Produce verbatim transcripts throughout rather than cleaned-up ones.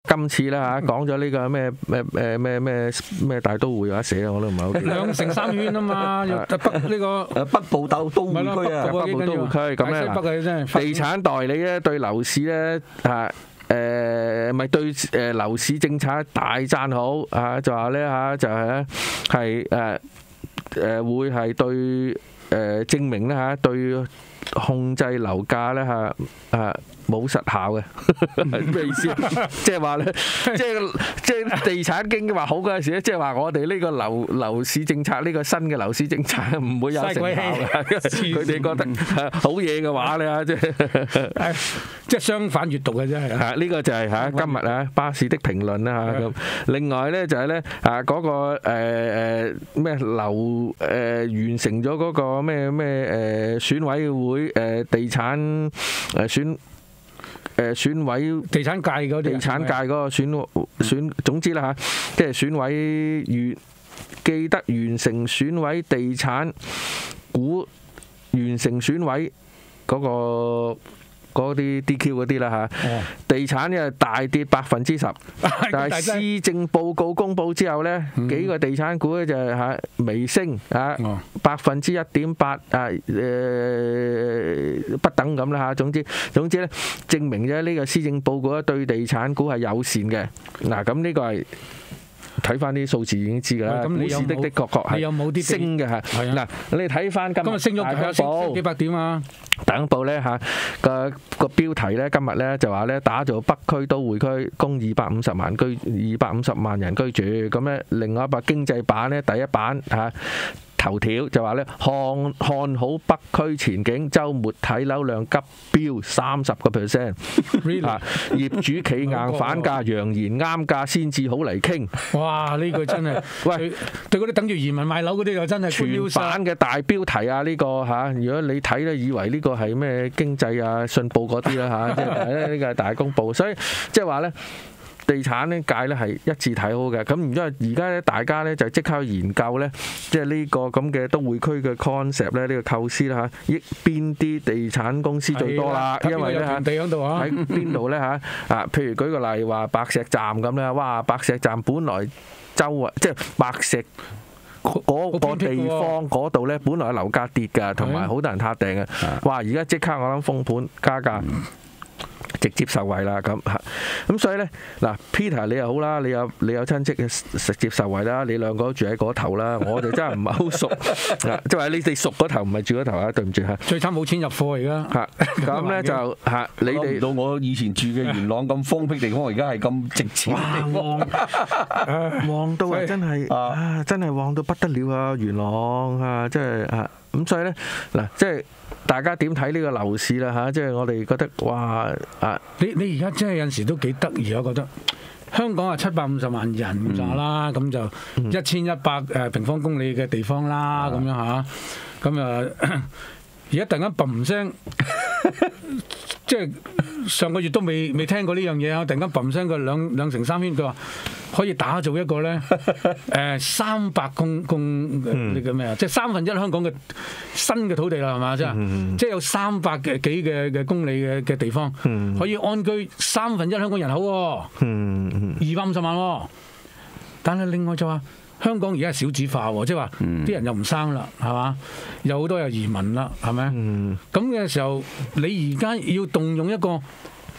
今次啦嚇講咗呢個咩咩誒咩咩咩大都會有得寫啊，我都唔係好記得。 兩城三圈啊嘛，又北呢個誒北部都都會區啊， 北部都會區咁咧，地產代理咧對樓市咧嚇。誒咪對誒樓市政策大讚好啊！就話咧嚇就係咧係誒誒會係對誒證明咧嚇對控制樓價咧嚇啊冇實效嘅咩意思？即係話咧，即係即係地產經話好嗰陣時咧，即係話我哋呢個樓樓市政策呢個新嘅樓市政策唔會有成效嘅，佢哋覺得好嘢嘅話咧嚇，即係即係相反閱讀嘅啫。 係呢個就係嚇今日啊巴士的評論啦嚇咁。另外咧就係咧啊嗰個誒誒咩樓誒完成咗嗰個咩咩誒選委會誒地產誒選。誒選委地產界嗰啲， 地產界嗰個選選總之啦嚇，即係選委完記得完成選委地產股完成選委嗰個嗰啲 D Q 嗰啲啦嚇，地產又大跌百分之十，但係施政報告公佈之後咧，幾個地產股咧就係嚇微升嚇百分之一點八啊誒不等咁啦嚇，總之總之咧證明咗呢個施政報告咧對地產股係友善嘅。嗱咁呢個係睇翻啲數字已經知㗎啦，股市的的確確係升嘅嚇。嗱你睇翻今日升咗係啊，升幾百點啊！ 大公報咧嚇個個標題咧，今日咧就話咧打造北區都會區，供二百五十萬居二百五十萬人居住。咁咧另外一版經濟版咧第一版嚇頭條就話咧看看好北區前景，週末睇樓量急飆三十個 percent。啊業主企硬反價，揚言啱價先至好嚟傾。 哇！呢句真係喂， 對嗰啲等住移民買樓嗰啲就真係全版嘅大標題啊！呢個嚇，如果你睇咧，以為呢個係咩經濟啊、信報嗰啲啦嚇，即係咧呢個係大公報，所以即係話咧。地產呢界咧係一致睇好嘅，咁然之後而家咧大家咧就即刻研究咧，即係呢個咁嘅都會區嘅 concept 咧，呢個構思啦嚇，益邊啲地產公司最多啦？因為咧嚇喺邊度咧嚇啊？譬如舉個例話白石站咁咧，哇！白石站本來周圍即係白石嗰個地方嗰度咧，本來樓價跌㗎，同埋好多人撻訂嘅，哇！而家即刻我諗封盤加價。直接受惠啦咁嚇，咁所以咧嗱 Peter 你又好啦，你有你有親戚直接受惠啦，你兩個都住喺嗰頭啦，我哋真係唔係好熟，即係話你哋熟嗰頭唔係住嗰頭啊，對唔住嚇。 最慘冇錢入貨而家嚇，咁咧就嚇你哋到我以前住嘅元朗咁荒僻地方，而家係咁值錢嘅地方， 旺到啊真係啊真係旺到不得了啊元朗啊，即係啊咁所以咧嗱即係。大家點睇呢個樓市啦嚇？即係我哋覺得哇啊！ 你你而家真係有陣時都幾得意，我覺得香港係七百五十萬人咋啦，咁、嗯、就一千一百誒平方公里嘅地方啦，咁、嗯、樣嚇，咁啊而家突然間嘣聲，即係上個月都未未聽過呢樣嘢啊！突然間嘣聲，佢兩兩城三圈，佢話可以打造一個咧誒三百公公呢個咩啊？即係三分一香港嘅新嘅土地啦，係嘛？即係即係有三百嘅幾嘅嘅公里嘅嘅地方，可以安居三分一香港人口喎，二百五十萬喎。但係另外就話香港而家係少子化喎，即係話啲人又唔生啦，係嘛？有好多又移民啦，係咪？咁嘅時候，你而家要動用一個誒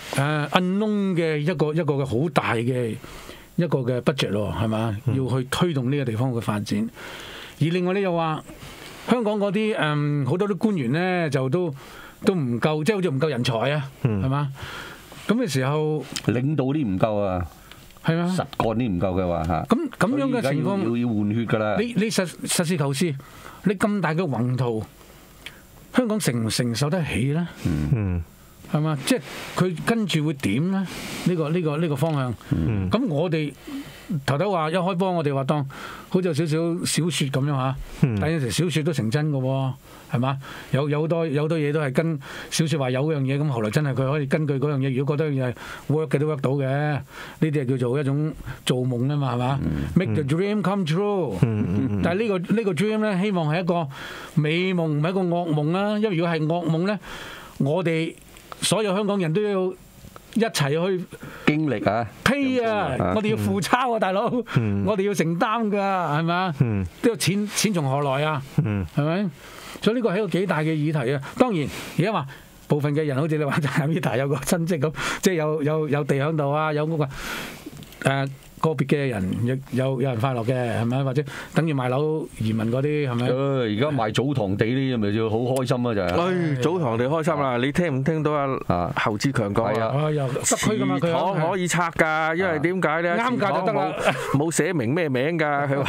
unknown 嘅一個一個嘅好大嘅一個嘅 budget 咯，係嘛？要去推動呢個地方嘅發展。而另外咧又話香港嗰啲誒好多啲官員咧就都都唔夠，即係好似唔夠人才啊，係嘛？咁嘅時候， 領導啲唔夠啊。 係啊， 實幹啲唔夠嘅話嚇， 咁咁樣嘅情況要要換血㗎啦。 你你實實事求是，你咁大嘅宏圖，香港承唔承受得起咧？嗯，係嘛？即係佢跟住會點咧？呢、呢個呢、呢個呢、呢個方向。咁、嗯、我哋頭頭話一開波，我哋話當好似有少少小説咁樣嚇，嗯、但有時小説都成真嘅喎，係嘛？有有好多有好多嘢都係跟小説話有嗰樣嘢，咁後來真係佢可以根據嗰樣嘢，如果覺得樣嘢 work 嘅都 work 到嘅，呢啲係叫做一種造夢啊嘛，係嘛、嗯、？Make the dream come true、嗯。但係、呢個、呢個呢個 dream 咧，希望係一個美夢，唔係一個噩夢啦。因為如果係噩夢咧，我哋所有香港人都要一齊去經歷啊， 批啊！我哋要付鈔啊，大佬，我哋要承擔㗎，係咪啊？都錢錢從何來啊？係咪？所以呢個係一個幾大嘅議題啊！當然而家話部分嘅人好似你話齋 Vita 有個親戚咁，即係有有有地喺度啊，有嗰個誒。個別嘅人亦有有人快樂嘅係咪？或者等於賣樓移民嗰啲係咪？ 而家賣祖堂地呢啲咪就好開心啊！就係。 唉，祖堂地開心啦！你聽唔聽到啊？侯志強講啊？ 啊，又北區㗎嘛，佢廠可以拆㗎，因為點解咧？ 啱價就得啦， 冇寫明咩名㗎。佢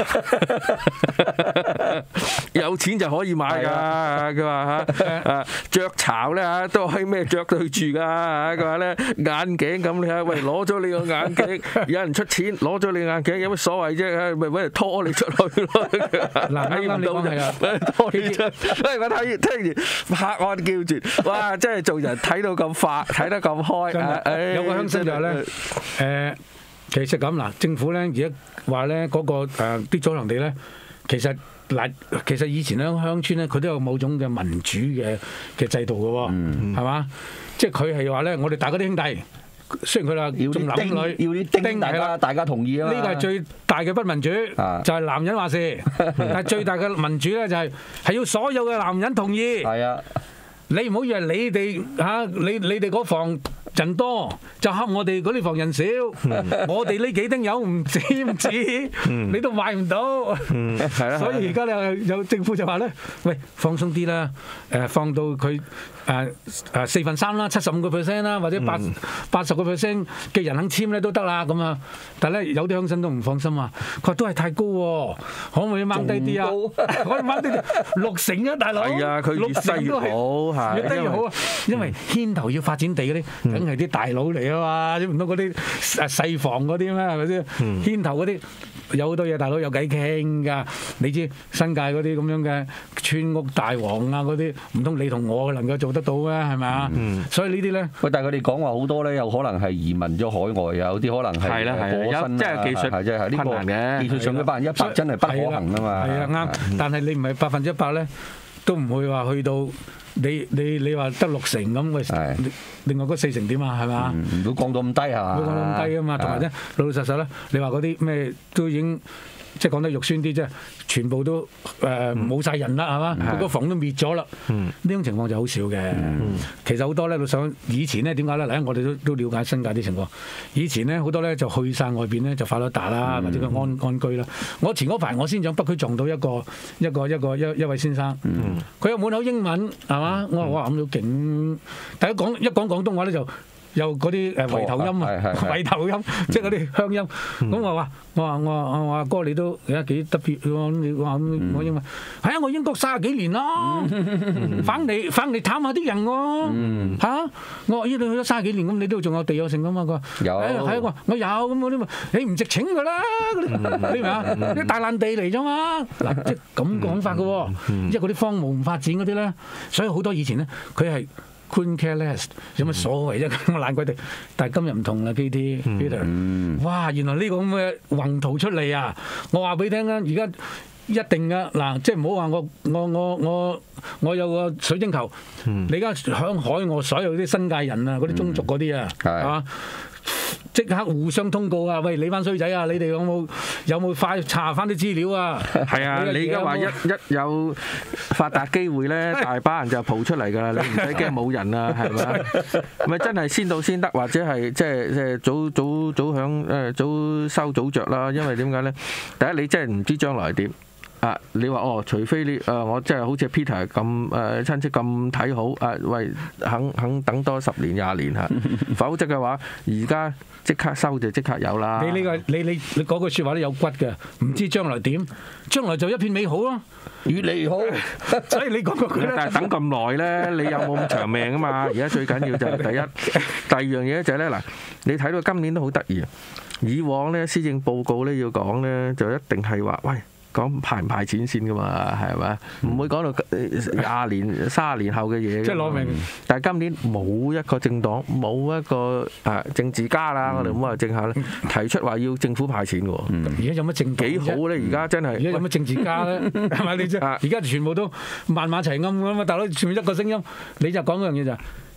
話有錢就可以買㗎。佢話嚇啊，雀巢咧嚇都可以咩雀對住㗎嚇。佢話咧眼鏡咁你睇，喂攞咗你個眼鏡，有人出錢。攞咗你眼鏡有乜所謂啫？咪揾人拖你出去咯！ 嗱，啱啱你講係啊， 拖你出。喂，我睇聽完拍案叫絕，哇！真係做人睇到咁快，睇得咁開。 有個鄉紳就話咧，誒，其實咁嗱，政府咧而家話咧嗰個誒啲祖堂地咧，其實嗱，其實以前咧鄉村咧，佢都有某種嘅民主嘅嘅制度嘅喎，係嘛？即係佢係話咧，我哋大家啲兄弟。雖然佢話重男輕女， 要啲丁，大家大家同意啊嘛。 呢個係最大嘅不民主，就係男人話事。但係最大嘅民主咧，就係係要所有嘅男人同意。 係啊， 你唔好以為你哋嚇你你哋嗰房人多，就恰我哋嗰啲房人少。我哋呢幾丁友唔止唔止，你都買唔到。係啦，所以而家咧有政府就話咧，喂，放鬆啲啦，誒放到佢。誒誒四分三啦，七十五個 percent 啦，或者八八十個 percent 嘅人肯簽咧都得啦咁啊！但係咧有啲鄉紳都唔放心啊，佢話都係太高喎，可唔可以掹低啲啊？可以掹低啲六成啊，大佬！係啊，佢越低越好， 越低越好啊！因為牽頭要發展地嗰啲，梗係啲大佬嚟啊嘛，唔通嗰啲誒細房嗰啲咩係咪先？牽頭嗰啲有好多嘢，大佬有偈傾㗎。你知新界嗰啲咁樣嘅村屋大王啊嗰啲，唔通你同我能夠做得到咩？係咪啊？嗯、所以呢啲咧， 喂，但係佢哋講話好多咧，有可能係移民咗海外，有啲可能係過身即係技術係即係呢個技術上嘅百分之一百真係不可行啊嘛。 係啊，啱。但係你唔係百分之一百咧，都唔會話去到你你你話得六成咁，喂，另外嗰四成點啊？係嘛？ 唔會降到咁低係嘛？ 唔會降到咁低啊嘛。同埋咧，老老實實咧，你話嗰啲咩都已經。即係講得肉酸啲，即係全部都誒冇晒人啦，係嘛？個、嗯、房都滅咗啦。呢、嗯、種情況就好少嘅。嗯、其實好多咧，都想以前咧點解咧？嗱，我哋都都了解新界啲情況。以前咧好多咧就去晒外邊咧就發咗達啦，嗯、或者佢安安居啦。我前嗰排我先喺北區撞到一個一個一個一一位先生，佢、嗯、有滿口英文係嘛？我話哇咁都勁，但係講一講廣東話咧就。有嗰啲誒圍頭音啊，圍頭音，即係嗰啲鄉音。咁我話，我話，我話，我話哥，你都而家幾特別喎？你話我英文係啊，我英國三十幾年咯，翻嚟翻嚟探下啲人喎嚇。我話咦，你去咗三十幾年，咁你都仲有地有剩噶嘛？佢話有，係啊，我我有咁嗰啲嘛，你唔值錢㗎啦，你明啊？啲大爛地嚟啫嘛。嗱，即係咁講法嘅喎，因為嗰啲荒蕪唔發展嗰啲咧，所以好多以前咧，佢係。Couldn't care less 有乜所謂啫？咁爛鬼地，但係今日唔同啦，P T Peter，哇！原來呢個咁嘅宏圖出嚟啊！我話俾你聽啦，而家一定噶嗱，即係唔好話我我我我我有個水晶球，嗯、你而家響海外所有啲新界人啊，嗰啲宗族嗰啲啊，係嘛、嗯？即刻互相通告啊！喂，你班衰仔啊！你哋有冇有冇快查翻啲資料啊？係啊！你而家話一一有發達機會咧，大把人就蒲出嚟㗎啦！你唔使驚冇人啊，係咪？咪真係先到先得，或者係即係即係早早早響誒早收早着啦。因為點解咧？第一你真係唔知將來點。啊！你話哦，除非你誒、呃，我真係好似 Peter 咁誒、呃、親戚咁睇好啊，喂，肯肯等多十年廿年嚇，否則嘅話，而家即刻收就即刻有啦。你呢、呢個你你你講句説話都有骨嘅，唔知將來點，將來就一片美好咯，越嚟越好。所以你講句咧，但係等咁耐咧，你有冇咁長命啊嘛？而家最緊要就係第一，第二樣嘢就係咧嗱，你睇到今年都好得意啊！以往咧施政報告咧要講咧，就一定係話喂。講派唔派錢先噶嘛，係咪？唔會講到廿年、三十年後嘅嘢。即係攞命。但係今年冇一個政黨，冇一個誒政治家啦，我哋唔好話政客咧，提出話要政府派錢嘅喎。而家有乜政黨幾好咧？而家真係。而家有乜政治家咧？係咪你知？而家全部都萬馬齊喑咁啊！大佬，全部一個聲音，你就講嗰樣嘢就係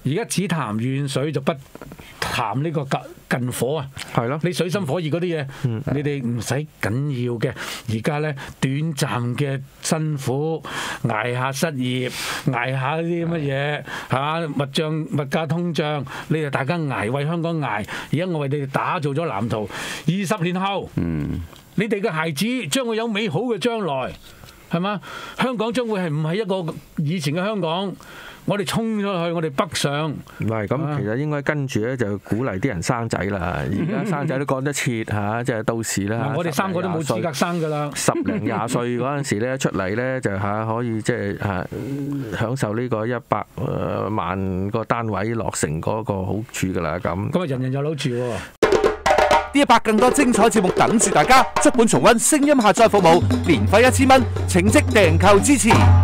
而家只談遠水就不談呢個近近火啊！ 係咯， 你水深火熱嗰啲嘢， 嗯你哋唔使緊要嘅。而家咧短暫嘅辛苦，捱下失業，捱下啲乜嘢嚇物漲物價通脹，你哋大家捱為香港捱。而家我為你哋打造咗藍圖，二十年後， 嗯， 你哋嘅孩子將會有美好嘅將來，係嘛？香港將會係唔係一個以前嘅香港？我哋衝咗去，我哋北上。 唔係咁，其實應該跟住咧就鼓勵啲人生仔啦。而家生仔都講得切嚇，即係到時啦。 我哋三個都冇資格生㗎啦。 十零廿歲嗰陣時咧出嚟咧就嚇可以即係嚇享受呢個一百誒萬個單位落成嗰個好處㗎啦咁。 咁啊，人人有樓住喎。 D 一百更多精彩節目等住大家，足本重溫聲音下載服務，年費一千蚊，請即訂購支持。